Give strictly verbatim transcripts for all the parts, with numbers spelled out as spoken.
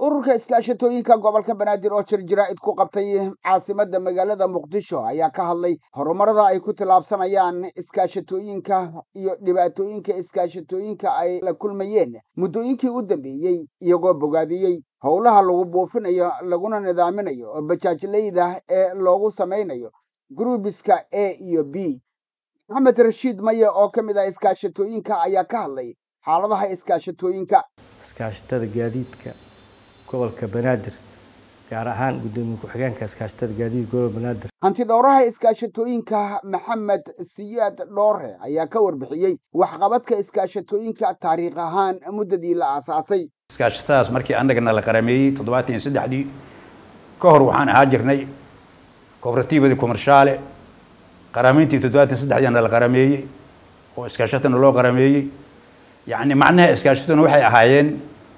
ururka iskaashatooyinka gobolka Banaadir oo jir jira idku qabtay caasimadda magaalada Muqdisho ayaa ka hadlay horumarada ay ku tilaabsanayaan iskaashatooyinka iyo dhibaatooyinka iskaashatooyinka ay la kulmayeen muddooyinkii u dambeeyay iyagoo bogaadiyey howlaha lagu buufinayo laguna nidaaminayo bajaajleyda ee loogu sameynayo groupiska A iyo B. Maxamed Rashiid Maye oo ka mid ah iskaashatooyinka ayaa ka hadlay xaaladaha iskaashatooyinka iskaashatada gaadiidka gobolka Banaadir gaar ahaan gudoomiye ku-xigeenka iskaashatada gaadiidka gobolka Banaadir hanti dhowraha iskaashatooyinka Maxamed Siyaad Dhoore ayaa ka warbixiyay waxqabadka iskaashatooyinka taariikh ahaan muddadii la aasaasay. iskaashatadaas markii annagana la qarameeyay toddobaatan iyo saddex ka hor waxaan ahaa jirnay cooperative commercial qarameyntii toddobaatan iyo saddex la qarameeyay oo iskaashatana loo qarameeyay يعني معناها إسكاشتنا وحي أهايين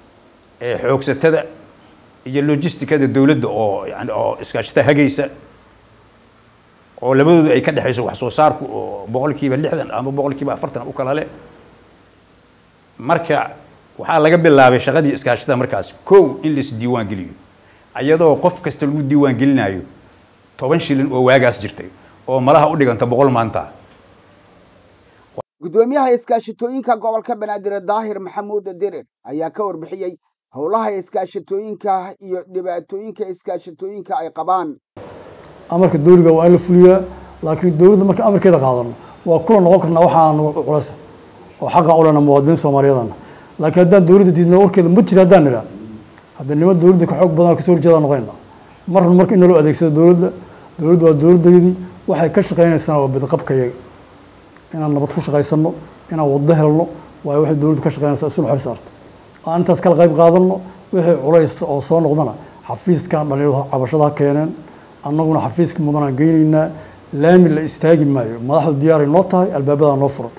حوكستة iyo logisticada dawladda oo yani oo iskaashata hagaysa oo labadoodu ay ka dhaxayso wax soo saarku oo boqolkiiba lixdan ama boqolkiiba afartan u kala leh marka waxa laga bilaabay shaqadii iskaashatada markaas koow in la is diiwaan geliyo ayadoo qof kasta lagu diiwaan gelinayo toban shilin oo waagaas jirtay oo malaha u dhiganta boqol maanta. gudoomiyaha iskaashatooyinka gobolka Banaadir Daahir Maxamuud Dirir ayaa ka warbixiyay howlaha iskaashatooyinka iyo dhibaatooyinka iskaashatooyinka ay qabaan. amarka dawladda waa la fuliyaa laakiin dawladda marka amarkeeda qaadano waa kula noqon karnaa waxaan culays oo xaq u leh muwaadiniinta Soomaaliyeed laakiin haddaan dawladda diidno warkeeda ma jira haddaan nira haddii nima dawladda ka xoog badan ka soo jeeda noqonayna mar marka in loo adeegsado dawladda dawladda waa dawladdeedii waxay ka shaqeynaysaa waa bidqabkayaga inaan nabad ku shaqeysano inaan wada helno waa waxay dawladdu ka shaqeynaysaa isu xil saarto aan intaas kala qayb qaadano wixii culays oo soo noqdana xafiiska dhalinyarada cabashada keeneen annaguna xafiiska mudana geynayna laami la istaagi maayo madaxdu diyaar ay noo tahay albaabada noo furan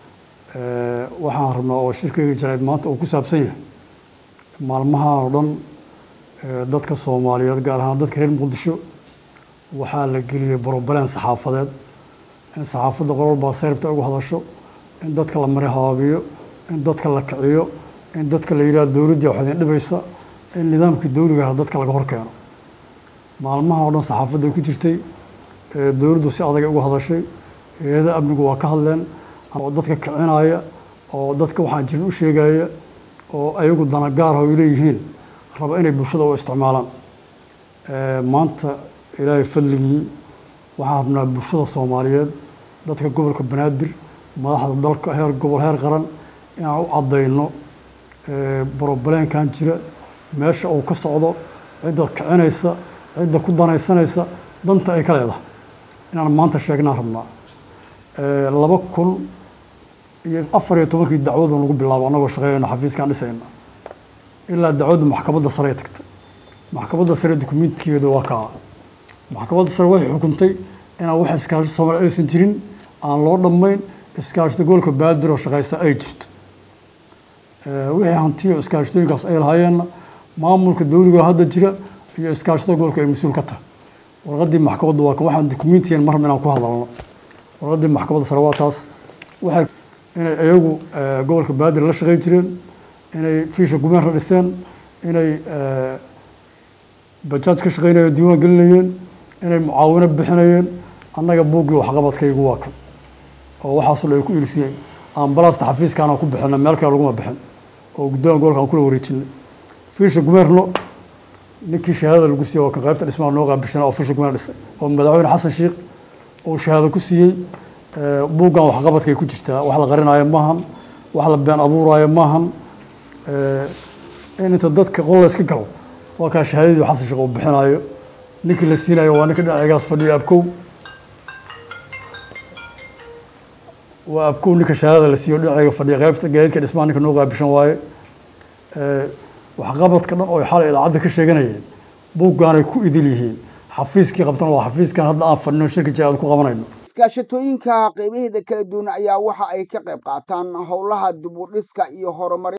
ee waxaan rabnaa oo shirkeyga jarayd maanta oo ku saabsan yahay maalmaha oo dhan dadka Soomaaliyeed gaar ahaan dadka reer Muqdisho waxaa la geliyay problem saxaafadeed in saxaafadda qorol baa sayrta ugu hadasho in dadka la maray haabiyo in dadka la kiciyo in dadka la yiraahdo dawladda waxay dhibaysa in nidaamka dawliga ah dadka laga horkeeno maalmaha oo dhan saxaafadda ku jirtay ee dawladdu si adag ugu hadashay hay'adaha amnigu waa ka hadleen oo dadka kicinaya oo dadka waxaan jirin u sheegaya oo ayagu dana gaar ah u leeyihiin raba inay bulshada u isticmaalaan ee maanta ilaahay fadligii waxaan rabnaa bulshada Soomaaliyeed dadka gobolka Banaadir madaxda dalka heer gobol heer qaran inaan u cadeyno ee problemkan jira meesha uu ka socdo cidda kicinaysa cidda ku danaysanaysa danta ay ka leedahay inaan maanta sheegnaa rabnaa ee laba kun iyo afar iyo toban dacwad lagu bilaabo anagoo shaqeeyna xafiiskan dhisayna ilaa dacwada maxkamadda sare tagtay maxkamadda sare dukumeentigeedu waa ka maxkamadda sare waxay xukuntay in wax iskaashi Soomaaliyeed aysan jirin aan loo dhamayn iskaashada gobolka Banaadir oo shaqeysa ay jirto ee wixii hantiyo iskaashatooyinkaas ay lahaayeen maamulka dawliga hadda jira iyo iskaashada gobolka ay mas'uul ka tahay warqadii maxkamadda waa ka waxaan dukumeentiyan mar inaan ku hadalno warqadii maxkamadda sare waa taas waxay inay ayagu gobolka Banaadir la shaqeyn jireen inay fiisha gumeer dhiseen inay bajaaj ka shaqeynayeen diiwaan gelinayeen inay mucaawinad bixinayeen annaga buuggii wax qabadkaygu waa kan oo waxaas oo ay ku ilsiyeen ambalaasta xafiiskaana ku bixinay meel kale lagu bixin oo guddoonka gobolka aan kula wareejinay fiisha gumeerno ninkii shahaadada lagu siiyay oo ka qaybta dhismaha noo qaabishan oo fiisha gumeer dhisay oo madaxweyne Xasan Sheekh oo shahaado ku siiyay buuggan wax qabadkay ku jirtaa wax la qarinayo maahan wax la been abuurayo maahan ee inta dadka qol la iska galo waa ka shahaadadu Xasan Sheekh oo bixinayo ninkii la siinayo waa ninka dhinacigaas fadhiya abkow waa abkow ninka shahaadada la siiyo dhinaciga fadhiya qaybta gaadiidka dhismaha ninka noo qaabishan waaye ee wax qabadka dhan oo xalay idaacadda ka sheeganayeen buuggan ay ku idil yihiin xafiiskii qabtan waa xafiiskan hadda aan fadhino shirka jaad ku qabanayno. iskaashatooyinka qiimaheeda kala duwan ayaa waxa ay ka qayb qaataan howlaha dib u dhiska iyo horumarinta